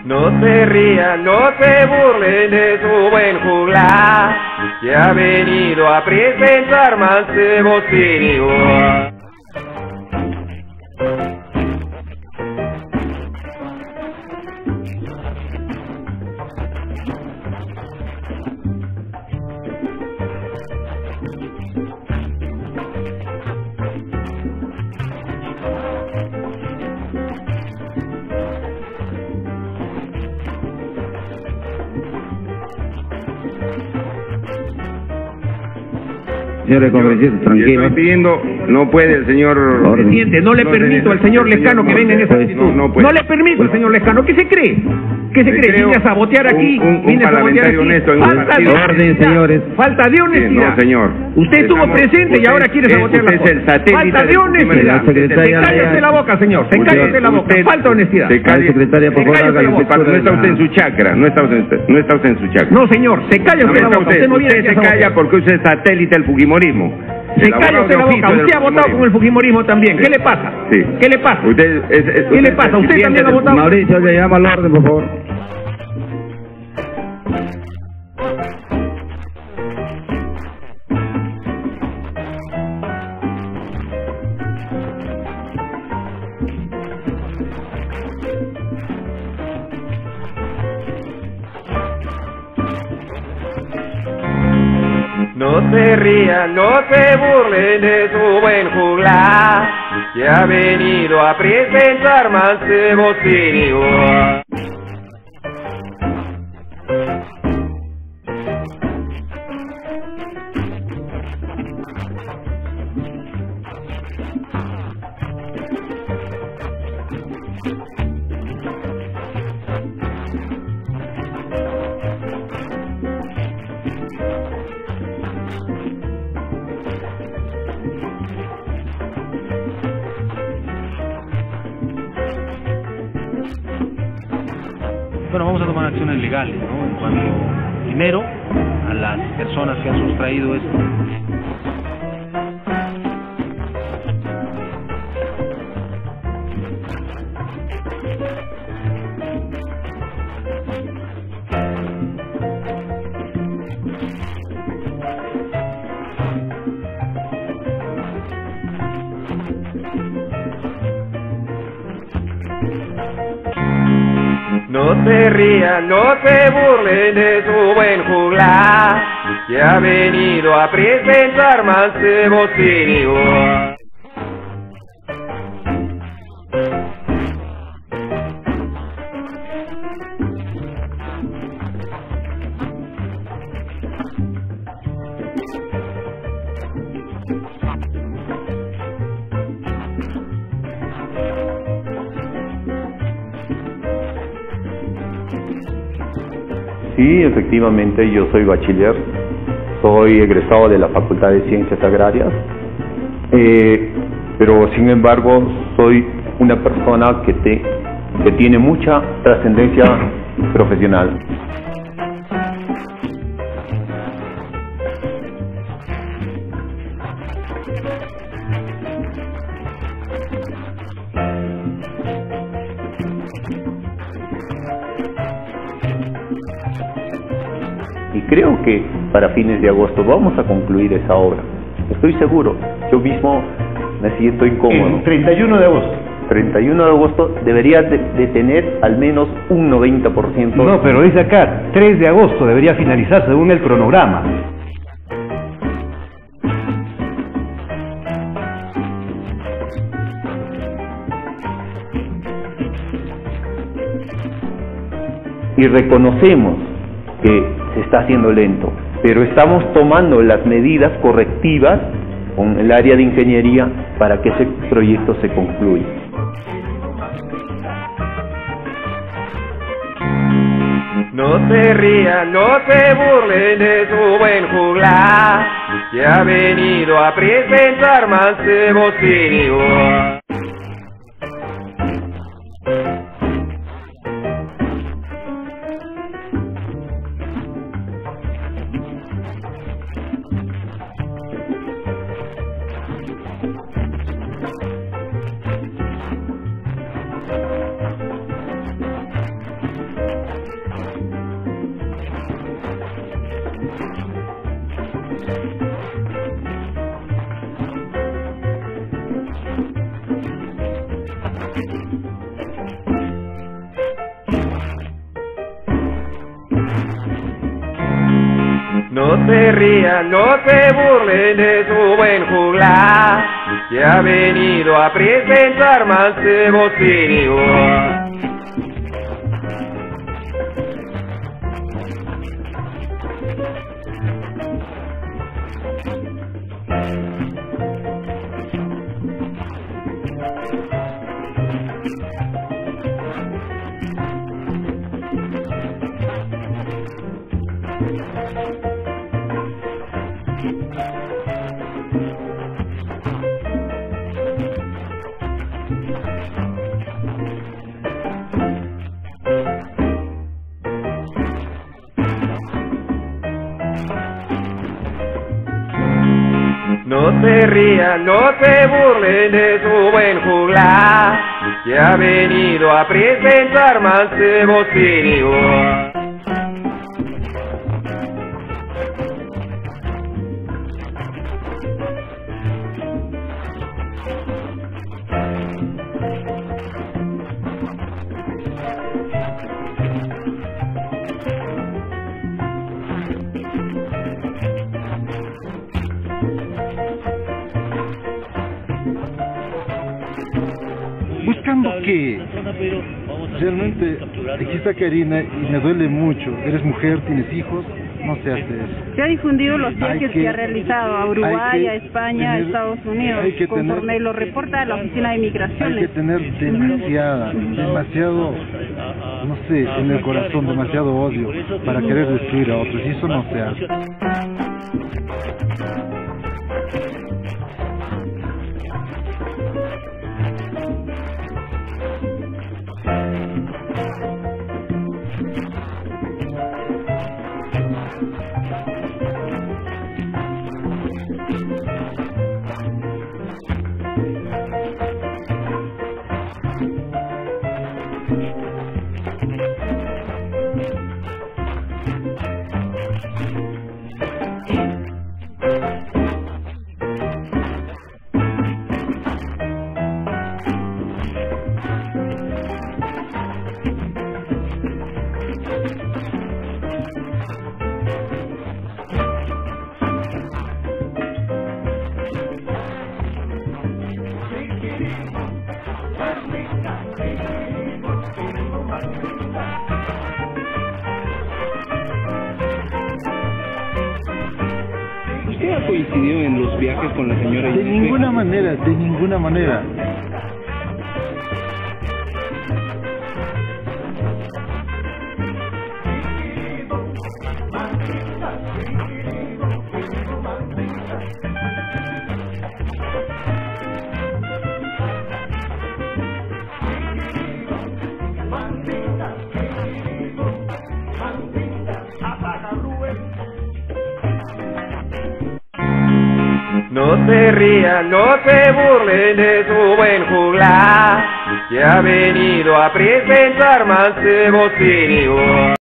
No se rían, no se burlen de su buen juglar, que ha venido a presentar mancebos sin igual. Señor congresista, tranquilo. Estoy pidiendo, no puede el señor... Presidente, no le permito al señor Lescano que venga en esa actitud. No le permito al señor Lescano. ¿Qué se cree? ¿Qué se cree? Viene a sabotear aquí. Un parlamentario honesto en un partido. Orden, señores. Falta de honestidad. No, señor. Usted estuvo presente y ahora quiere sabotear la cosa. Falta de honestidad. Cállese la boca, señor. Se cállese la boca. Falta de honestidad. Secretaria, por favor, haga la lectura. No está usted en su chakra. No está usted en su chakra. No, señor. Se cállese la boca. Usted no viene aquí a sabotear. Usted se calla porque usted es satélite del fujimorismo. Se calla usted la boca, usted ha votado con el fujimorismo también. ¿Qué le pasa? Sí. ¿Qué le pasa? ¿Qué le pasa? ¿Usted también ha votado? Mauricio, le llama al orden, por favor. No se rían, no se burlen de su buen juglar, que ha venido a presentar mancebos sin igual. Bueno, vamos a tomar acciones legales, ¿no? En cuanto, primero, a las personas que han sustraído esto. No se rían, no se burlen de su buen juglar, que ha venido a presentar mancebos sin igual. Sí, efectivamente, yo soy bachiller, soy egresado de la Facultad de Ciencias Agrarias, pero sin embargo soy una persona que tiene mucha trascendencia profesional. Y creo que para fines de agosto vamos a concluir esa obra. Estoy seguro. Yo mismo me siento incómodo. El 31 de agosto. 31 de agosto debería de tener al menos un 90%. No, pero dice acá, 3 de agosto debería finalizar según el cronograma. Y reconocemos que se está haciendo lento, pero estamos tomando las medidas correctivas con el área de ingeniería para que ese proyecto se concluya. No se rían, no se burlen de su buen juglar, que ha venido a presentar mancebos sin igual. No se rían, no se burlen de su buen juglar, que ha venido a presentar mancebo sin igual. No se rían, no se burlen de su buen juglar, que ha venido a presentar mancebo sin igual. Buscando que realmente aquí está Karina y me duele mucho. Eres mujer, tienes hijos, no se hace eso. Se ha difundido los viajes que ha realizado a Uruguay, a España, a Estados Unidos, conforme lo reporta la Oficina de Migraciones. Hay que tener demasiado, no sé, en el corazón, demasiado odio para querer destruir a otros, y eso no se hace. ¿Usted ha coincidido en los viajes con la señora? De ninguna manera, de ninguna manera. No se rían, no se burlen de su buen juglar, que ha venido a presentar mancebo sin igual.